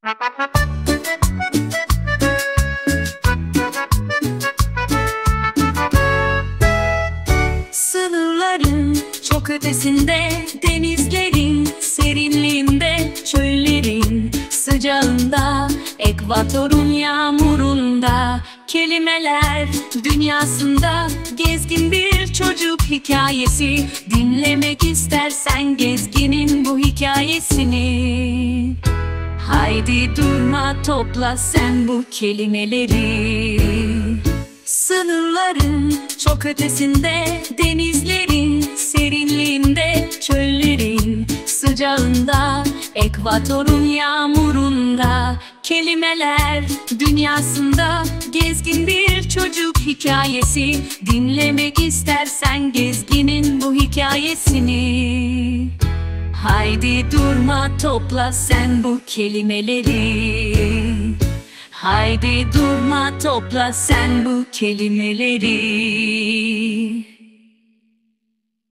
Sınırların çok ötesinde, denizlerin serinliğinde, çöllerin sıcağında, ekvatorun yağmurunda, kelimeler dünyasında gezgin bir çocuk hikayesi. Dinlemek istersen gezginin bu hikayesini. Haydi durma, topla sen bu kelimeleri. Sınırların çok ötesinde, denizlerin serinliğinde, çöllerin sıcağında, ekvatorun yağmurunda, kelimeler dünyasında gezgin bir çocuk hikayesi. Dinlemek istersen gezginin bu hikayesini. Haydi durma, topla sen bu kelimeleri. Haydi durma, topla sen bu kelimeleri.